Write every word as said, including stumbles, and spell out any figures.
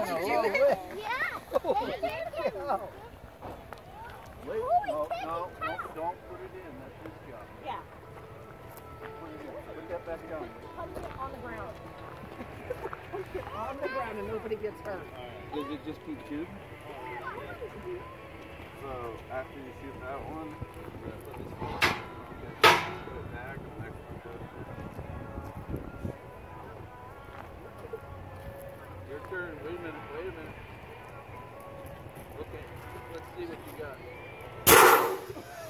a long way. Yeah. Oh, yeah. Wait, no, no, no, don't put it in. That's his job. Yeah. Put it in. Put that back down. Punch it on the ground. Punch it on the ground and nobody gets hurt. Does it just keep shooting? So after you shoot that one, we're gonna put this one. Okay. Put it back and the next one goes. Your turn. Wait a minute. Wait a minute. Okay. Let's see what you got.